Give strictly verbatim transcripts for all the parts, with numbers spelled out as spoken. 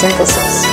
Synthesis.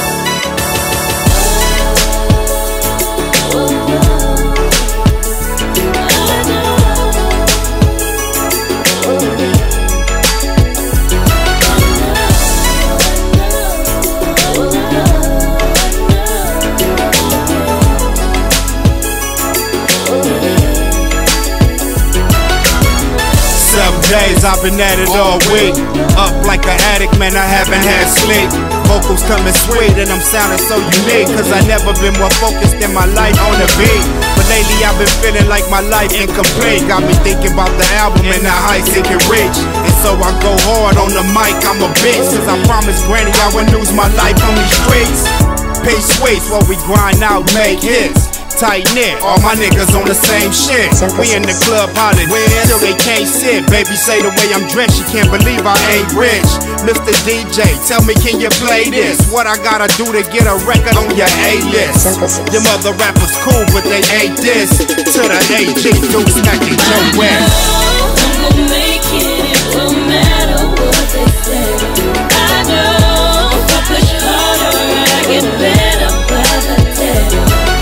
Days I've been at it all week. Up like an addict, man, I haven't had sleep. Vocals coming sweet and I'm sounding so unique, cause I never been more focused in my life on the beat. But lately I've been feeling like my life incomplete. Got me thinking about the album and the heights it can reach. And so I go hard on the mic, I'm a bitch, cause I promised granny I wouldn't lose my life on these streets. Peace sweets while we grind out, make hits. Tight knit, all my niggas on the same shit. We in the club hollering till they can't sit. Baby say the way I'm dressed, she can't believe I ain't rich. Mister D J, tell me can you play this? What I gotta do to get a record on your A-list? Them other rappers cool, but they ain't this. To the A G, Duke smacking Joe West. I'm gonna make it, it won't matter what they say. I know if I push harder, I get better by the day.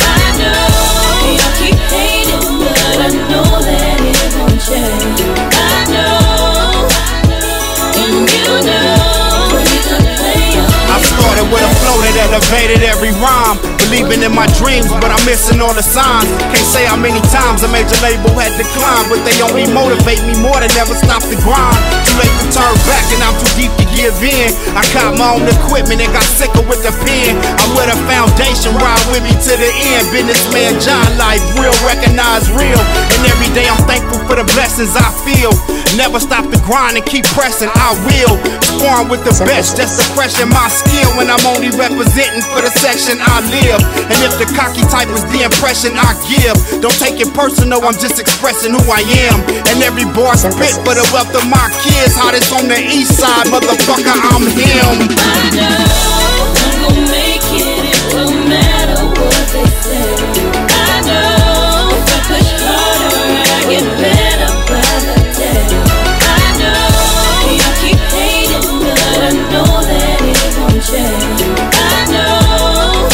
With a flow that elevated every rhyme, believing in my dreams, but I'm missing all the signs. Can't say how many times a major label had declined, but they only motivate me more to never stop the grind. Too late to turn back and I'm too deep to give in. I caught my own equipment and got sicker with the pen. I'm with a foundation, ride with me to the end. Businessman John life, real, recognize real. And every day I'm thankful for the blessings I feel. Never stop the grind and keep pressing, I will. Sparring with the best just to freshen my skill. When I'm only representing for the section I live. And if the cocky type is the impression I give, don't take it personal, I'm just expressing who I am. And every bar spit for the wealth of my kids. Hottest on the east side, motherfucker, I'm him. I know I'm gonna make it, it won't matter what they say. I know if I push harder, I get better by the day. I know you keep hating, but I know that it won't change. I know,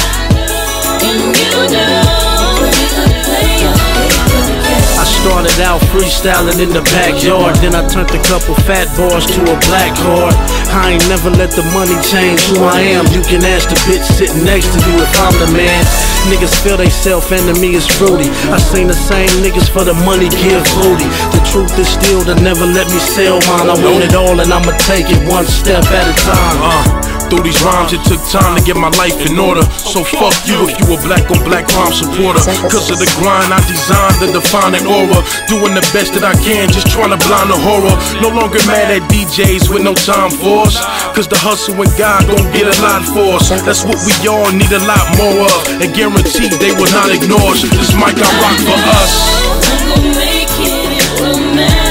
and you know, when you could play a paper game. I started out freestyling in the backyard, then I turned a couple fat boys to a black card. I ain't never let the money change who I am. You can ask the bitch sitting next to you if I'm the man. Niggas feel they self enemy is fruity. I seen the same niggas for the money give booty. The truth is still to never let me sell mine. I want it all and I'ma take it one step at a time. Uh. Through these rhymes it took time to get my life in order. So fuck you if you a black on black crime supporter. Cause of the grind I designed to define an aura. Doing the best that I can, just trying to blind the horror. No longer mad at D Js with no time for us. Cause the hustle and God gon' get a lot for us. That's what we all need a lot more of. And guaranteed they will not ignore us. This mic I rock for us. I'm gonna make it, it won't matter.